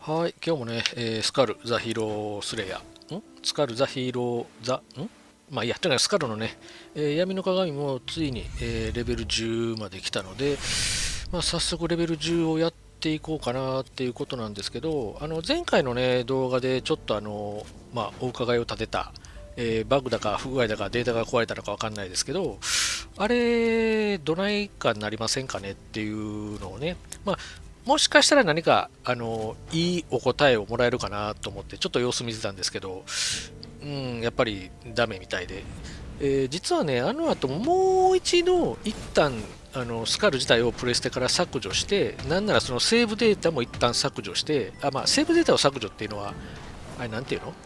はい、今日もね、スカル・ザ・ヒーロー・スレイヤー、スカル・ザ・ヒーロー・ザ、まあいいや、とにかくスカルのね、闇の鏡もついに、レベル10まで来たので、まあ、早速レベル10をやっていこうかなっていうことなんですけど、前回のね、動画でちょっとまあ、お伺いを立てた、バグだか不具合だかデータが壊れたのかわかんないですけど、あれ、どないかなりませんかねっていうのをね、まあ、もしかしたら何かいいお答えをもらえるかなと思ってちょっと様子見てたんですけど、やっぱりダメみたいで、実はね、あの後もう一度一旦スカル自体をプレステから削除して、なんならそのセーブデータも一旦削除して、まあ、セーブデータを削除っていうのは、あれなんていうの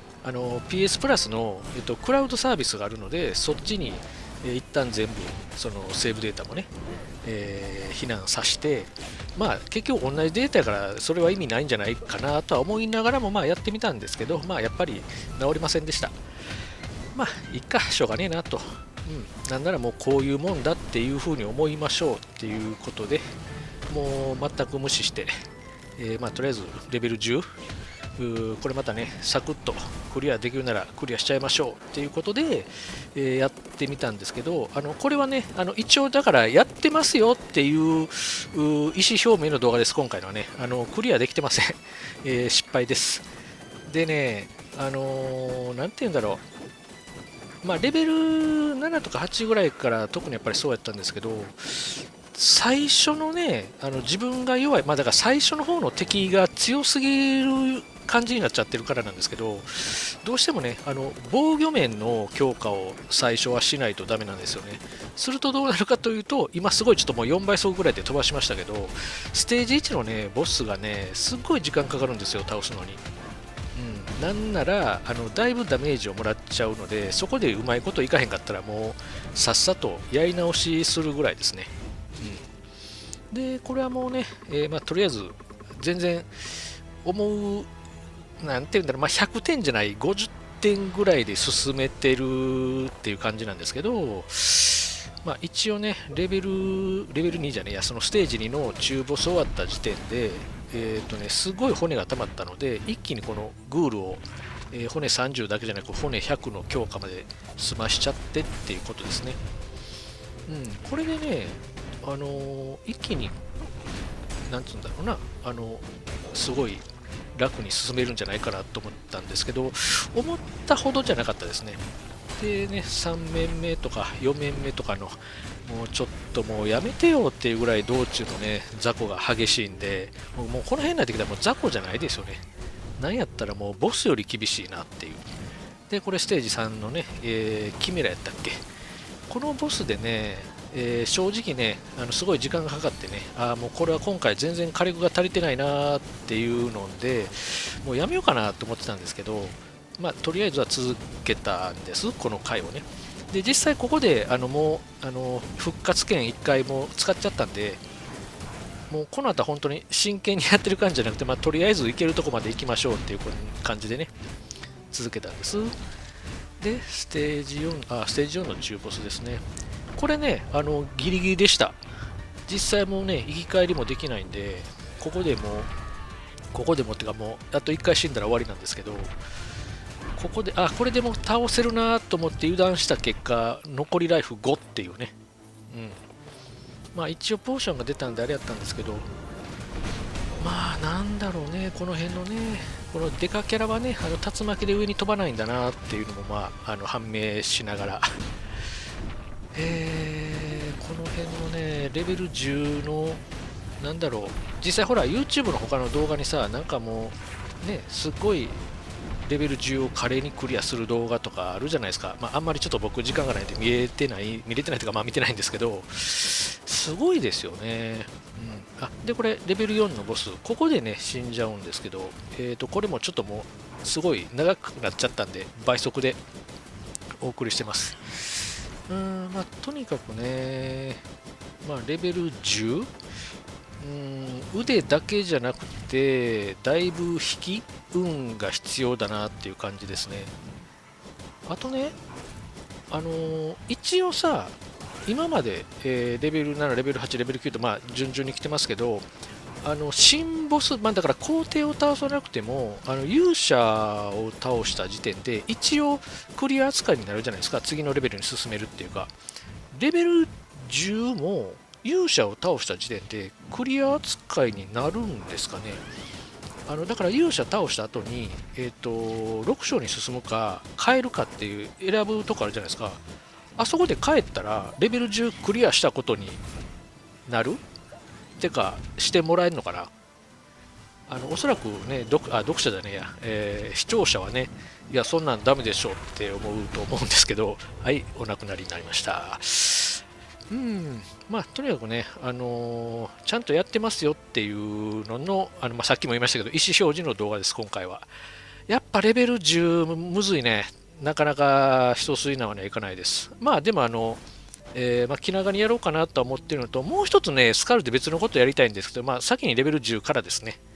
PS プラスの、クラウドサービスがあるので、そっちに、一旦全部そのセーブデータもね、避難させて、まあ、結局同じデータやからそれは意味ないんじゃないかなとは思いながらもまあやってみたんですけど、まあ、やっぱり治りませんでした。まあいっか、しょうがねえなと、なんならもうこういうもんだっていうふうに思いましょうっていうことで、もう全く無視して、まあ、とりあえずレベル10、これまたねサクッとクリアできるならクリアしちゃいましょうっていうことで、やってみたんですけど、これはね一応だからやってますよっていう意思表明の動画です。今回のはねクリアできてません、失敗です。でねなんて言うんだろう、まあレベル7とか8ぐらいから特にやっぱりそうやったんですけど、最初のね自分が弱い、まあだから最初の方の敵が強すぎる感じになっちゃってるからなんですけど、どうしてもね防御面の強化を最初はしないとダメなんですよね。するとどうなるかというと、今すごいちょっともう4倍速ぐらいで飛ばしましたけど、ステージ1のねボスがねすっごい時間かかるんですよ、倒すのに。なんならだいぶダメージをもらっちゃうので、そこでうまいこといかへんかったらもうさっさとやり直しするぐらいですね。でこれはもうね、まあ、とりあえず全然思う、なんていうんだろう、まあ、100点じゃない50点ぐらいで進めてるっていう感じなんですけど、まあ、一応ねレベル2じゃねえや、そのステージ2の中ボス終わった時点で、すごい骨が溜まったので、一気にこのグールを、骨30だけじゃなく骨100の強化まで済ましちゃってっていうことですね。これでね、一気になんつうんだろうな、すごい楽に進めるんじゃないかなと思ったんですけど、思ったほどじゃなかったですね。でね、3面目とか4面目とかの、もうちょっともうやめてよっていうぐらい道中のね、雑魚が激しいんで、もうこの辺になってきたらもう雑魚じゃないですよね。なんやったらもうボスより厳しいなっていう。で、これステージ3のね、キメラやったっけ、このボスでね、正直ねすごい時間がかかってね、もうこれは今回全然火力が足りてないなっていうので、もうやめようかなと思ってたんですけど、まあ、とりあえずは続けたんです、この回をね。で実際ここでもう復活券1回も使っちゃったんで、もうこの後は本当に真剣にやってる感じじゃなくて、まあ、とりあえず行けるとこまで行きましょうっていう感じでね続けたんです。でステージ4、ステージ4の中ボスですね。これねギリギリでした。実際もうね生き返りもできないんで、ここでもってかもうあと1回死んだら終わりなんですけど、ここでこれでも倒せるなと思って油断した結果残りライフ5っていうね。まあ一応ポーションが出たんであれやったんですけど、まあなんだろうね、この辺のねこのデカキャラはね竜巻で上に飛ばないんだなっていうのもまあ判明しながら、この辺のねレベル10のなんだろう、実際ほら YouTube の他の動画にさ、なんかもうねすっごいレベル10を華麗にクリアする動画とかあるじゃないですか。まあ、あんまりちょっと僕時間がないんで見れてないというか、まあ見てないんですけど、すごいですよね。でこれレベル4のボス、ここでね死んじゃうんですけど、これもちょっともうすごい長くなっちゃったんで倍速でお送りしてます。まあとにかくね、まあレベル 10、腕だけじゃなくてだいぶ引き運が必要だなっていう感じですね。あとね、一応さ、今まで、レベル7、レベル8、レベル9と、まあ、順々に来てますけど、 新ボス、まあ、だから皇帝を倒さなくても勇者を倒した時点で一応クリア扱いになるじゃないですか。次のレベルに進めるっていうか、レベル10も勇者を倒した時点でクリア扱いになるんですかね。だから勇者倒した後に、6章に進むか変えるかっていう選ぶとこあるじゃないですか。あそこで帰ったらレベル10クリアしたことになるてかしてもらえるのかな。おそらくね、読者じゃねえや、視聴者はね、いや、そんなんダメでしょって思うと思うんですけど、はい、お亡くなりになりました。まあ、とにかくね、ちゃんとやってますよっていうのの、さっきも言いましたけど、意思表示の動画です、今回は。やっぱレベル10むずいね。なかなか一筋縄にはいかないです。まあ、でもまあ、気長にやろうかなと思ってるのと、もう一つね、スカルで別のことやりたいんですけど、まあ、先にレベル10からですね。